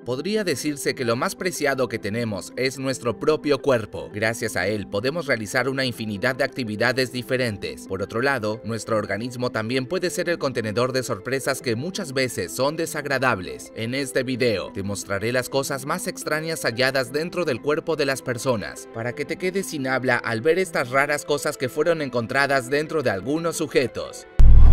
Podría decirse que lo más preciado que tenemos es nuestro propio cuerpo. Gracias a él podemos realizar una infinidad de actividades diferentes. Por otro lado, nuestro organismo también puede ser el contenedor de sorpresas que muchas veces son desagradables. En este video te mostraré las cosas más extrañas halladas dentro del cuerpo de las personas, para que te quedes sin habla al ver estas raras cosas que fueron encontradas dentro de algunos sujetos.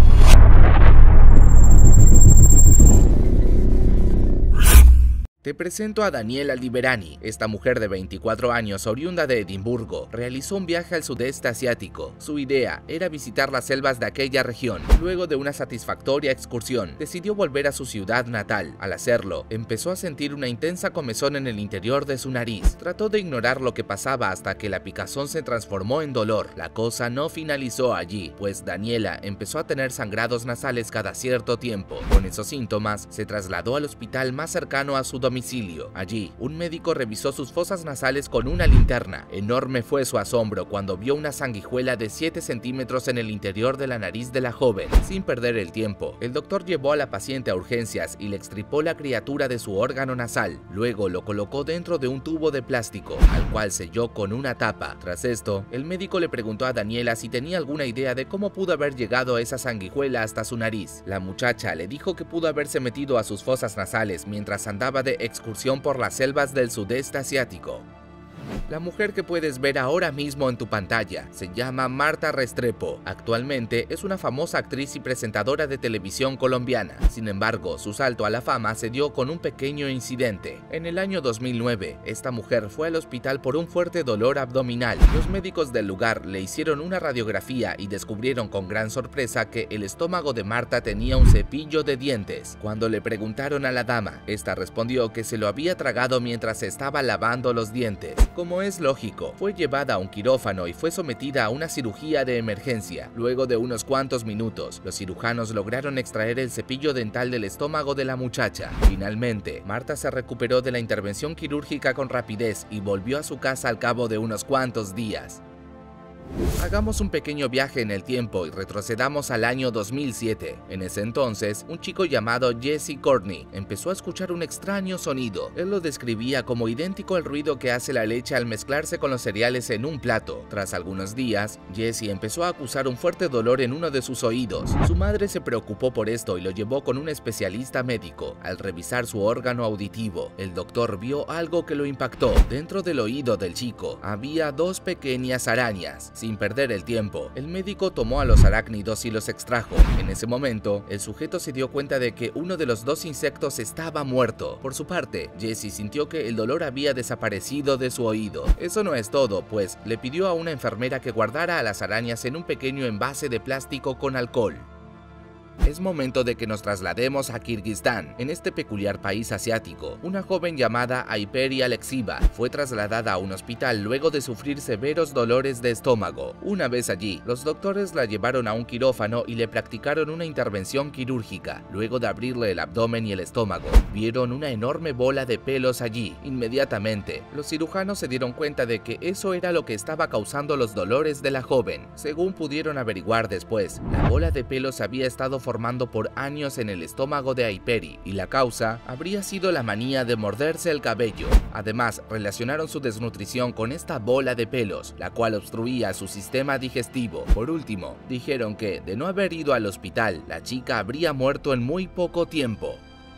Te presento a Daniela Liberani. Esta mujer de 24 años, oriunda de Edimburgo, realizó un viaje al sudeste asiático. Su idea era visitar las selvas de aquella región. Luego de una satisfactoria excursión, decidió volver a su ciudad natal. Al hacerlo, empezó a sentir una intensa comezón en el interior de su nariz. Trató de ignorar lo que pasaba hasta que la picazón se transformó en dolor. La cosa no finalizó allí, pues Daniela empezó a tener sangrados nasales cada cierto tiempo. Con esos síntomas, se trasladó al hospital más cercano a su domicilio. Allí, un médico revisó sus fosas nasales con una linterna. Enorme fue su asombro cuando vio una sanguijuela de 7 centímetros en el interior de la nariz de la joven. Sin perder el tiempo, el doctor llevó a la paciente a urgencias y le extirpó la criatura de su órgano nasal. Luego lo colocó dentro de un tubo de plástico, al cual selló con una tapa. Tras esto, el médico le preguntó a Daniela si tenía alguna idea de cómo pudo haber llegado esa sanguijuela hasta su nariz. La muchacha le dijo que pudo haberse metido a sus fosas nasales mientras andaba de excursión por las selvas del sudeste asiático. La mujer que puedes ver ahora mismo en tu pantalla se llama Marta Restrepo. Actualmente es una famosa actriz y presentadora de televisión colombiana. Sin embargo, su salto a la fama se dio con un pequeño incidente. En el año 2009, esta mujer fue al hospital por un fuerte dolor abdominal. Los médicos del lugar le hicieron una radiografía y descubrieron con gran sorpresa que el estómago de Marta tenía un cepillo de dientes. Cuando le preguntaron a la dama, esta respondió que se lo había tragado mientras se estaba lavando los dientes. Como es lógico, fue llevada a un quirófano y fue sometida a una cirugía de emergencia. Luego de unos cuantos minutos, los cirujanos lograron extraer el cepillo dental del estómago de la muchacha. Finalmente, Marta se recuperó de la intervención quirúrgica con rapidez y volvió a su casa al cabo de unos cuantos días. Hagamos un pequeño viaje en el tiempo y retrocedamos al año 2007. En ese entonces, un chico llamado Jesse Courtney empezó a escuchar un extraño sonido. Él lo describía como idéntico al ruido que hace la leche al mezclarse con los cereales en un plato. Tras algunos días, Jesse empezó a acusar un fuerte dolor en uno de sus oídos. Su madre se preocupó por esto y lo llevó con un especialista médico. Al revisar su órgano auditivo, el doctor vio algo que lo impactó. Dentro del oído del chico había 2 pequeñas arañas. Sin perder el tiempo, el médico tomó a los arácnidos y los extrajo. En ese momento, el sujeto se dio cuenta de que uno de los 2 insectos estaba muerto. Por su parte, Jesse sintió que el dolor había desaparecido de su oído. Eso no es todo, pues le pidió a una enfermera que guardara a las arañas en un pequeño envase de plástico con alcohol. Es momento de que nos traslademos a Kirguistán. En este peculiar país asiático, una joven llamada Ayperi Alexieva fue trasladada a un hospital luego de sufrir severos dolores de estómago. Una vez allí, los doctores la llevaron a un quirófano y le practicaron una intervención quirúrgica. Luego de abrirle el abdomen y el estómago, vieron una enorme bola de pelos allí. Inmediatamente, los cirujanos se dieron cuenta de que eso era lo que estaba causando los dolores de la joven. Según pudieron averiguar después, la bola de pelos había estado formando por años en el estómago de Ayperi y la causa habría sido la manía de morderse el cabello. Además, relacionaron su desnutrición con esta bola de pelos, la cual obstruía su sistema digestivo. Por último, dijeron que, de no haber ido al hospital, la chica habría muerto en muy poco tiempo.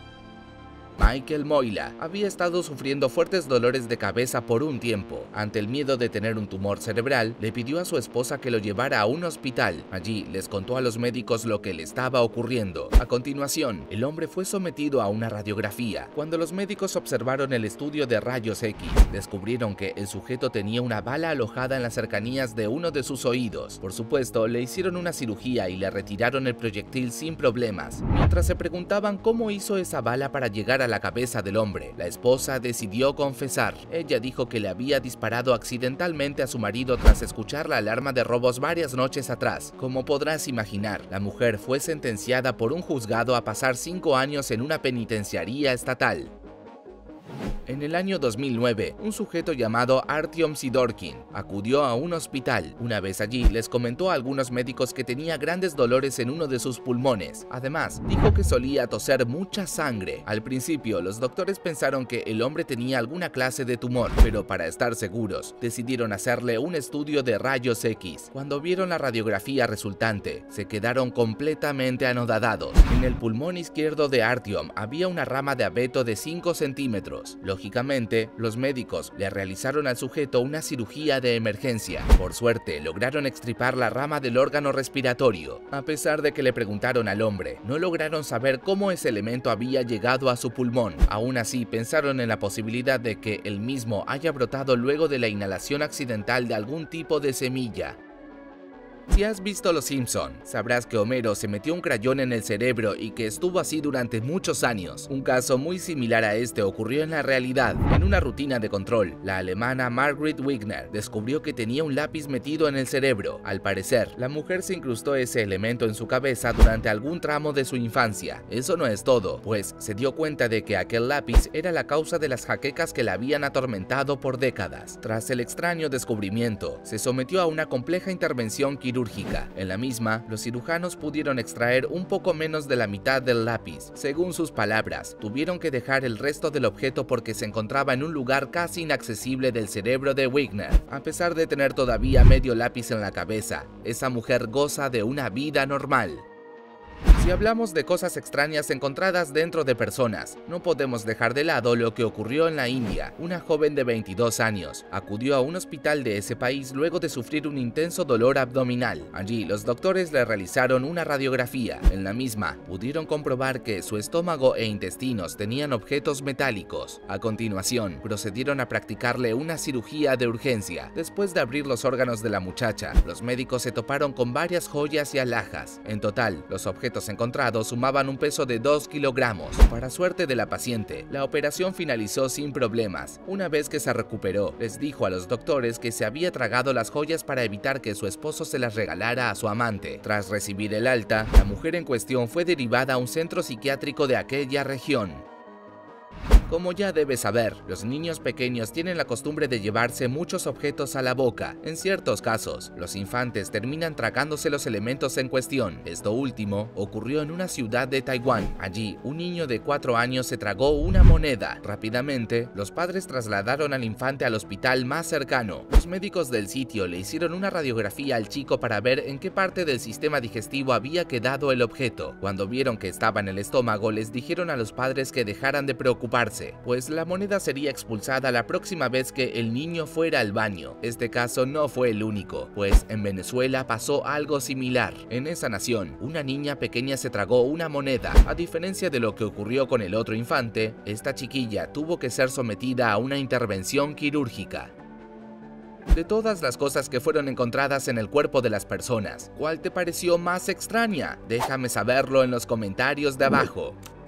Michael Moyla había estado sufriendo fuertes dolores de cabeza por un tiempo. Ante el miedo de tener un tumor cerebral, le pidió a su esposa que lo llevara a un hospital. Allí les contó a los médicos lo que le estaba ocurriendo. A continuación, el hombre fue sometido a una radiografía. Cuando los médicos observaron el estudio de rayos X, descubrieron que el sujeto tenía una bala alojada en las cercanías de uno de sus oídos. Por supuesto, le hicieron una cirugía y le retiraron el proyectil sin problemas. Mientras se preguntaban cómo hizo esa bala para llegar a la cabeza del hombre, la esposa decidió confesar. Ella dijo que le había disparado accidentalmente a su marido tras escuchar la alarma de robos varias noches atrás. Como podrás imaginar, la mujer fue sentenciada por un juzgado a pasar 5 años en una penitenciaría estatal. En el año 2009, un sujeto llamado Artyom Sidorkin acudió a un hospital. Una vez allí, les comentó a algunos médicos que tenía grandes dolores en uno de sus pulmones. Además, dijo que solía toser mucha sangre. Al principio, los doctores pensaron que el hombre tenía alguna clase de tumor, pero para estar seguros, decidieron hacerle un estudio de rayos X. Cuando vieron la radiografía resultante, se quedaron completamente anodadados. En el pulmón izquierdo de Artyom había una rama de abeto de 5 centímetros. Lógicamente, los médicos le realizaron al sujeto una cirugía de emergencia. Por suerte, lograron extirpar la rama del órgano respiratorio. A pesar de que le preguntaron al hombre, no lograron saber cómo ese elemento había llegado a su pulmón. Aún así, pensaron en la posibilidad de que el mismo haya brotado luego de la inhalación accidental de algún tipo de semilla. Si has visto Los Simpson, sabrás que Homero se metió un crayón en el cerebro y que estuvo así durante muchos años. Un caso muy similar a este ocurrió en la realidad. En una rutina de control, la alemana Margret Wigner descubrió que tenía un lápiz metido en el cerebro. Al parecer, la mujer se incrustó ese elemento en su cabeza durante algún tramo de su infancia. Eso no es todo, pues se dio cuenta de que aquel lápiz era la causa de las jaquecas que la habían atormentado por décadas. Tras el extraño descubrimiento, se sometió a una compleja intervención quirúrgica. En la misma, los cirujanos pudieron extraer un poco menos de la mitad del lápiz. Según sus palabras, tuvieron que dejar el resto del objeto porque se encontraba en un lugar casi inaccesible del cerebro de Wigner. A pesar de tener todavía medio lápiz en la cabeza, esa mujer goza de una vida normal. Si hablamos de cosas extrañas encontradas dentro de personas, no podemos dejar de lado lo que ocurrió en la India. Una joven de 22 años acudió a un hospital de ese país luego de sufrir un intenso dolor abdominal. Allí, los doctores le realizaron una radiografía. En la misma, pudieron comprobar que su estómago e intestinos tenían objetos metálicos. A continuación, procedieron a practicarle una cirugía de urgencia. Después de abrir los órganos de la muchacha, los médicos se toparon con varias joyas y alhajas. En total, los objetos encontrados sumaban un peso de 2 kilogramos. Para suerte de la paciente, la operación finalizó sin problemas. Una vez que se recuperó, les dijo a los doctores que se había tragado las joyas para evitar que su esposo se las regalara a su amante. Tras recibir el alta, la mujer en cuestión fue derivada a un centro psiquiátrico de aquella región. Como ya debes saber, los niños pequeños tienen la costumbre de llevarse muchos objetos a la boca. En ciertos casos, los infantes terminan tragándose los elementos en cuestión. Esto último ocurrió en una ciudad de Taiwán. Allí, un niño de 4 años se tragó una moneda. Rápidamente, los padres trasladaron al infante al hospital más cercano. Los médicos del sitio le hicieron una radiografía al chico para ver en qué parte del sistema digestivo había quedado el objeto. Cuando vieron que estaba en el estómago, les dijeron a los padres que dejaran de preocuparse, pues la moneda sería expulsada la próxima vez que el niño fuera al baño. Este caso no fue el único, pues en Venezuela pasó algo similar. En esa nación, una niña pequeña se tragó una moneda. A diferencia de lo que ocurrió con el otro infante, esta chiquilla tuvo que ser sometida a una intervención quirúrgica. De todas las cosas que fueron encontradas en el cuerpo de las personas, ¿cuál te pareció más extraña? Déjame saberlo en los comentarios de abajo.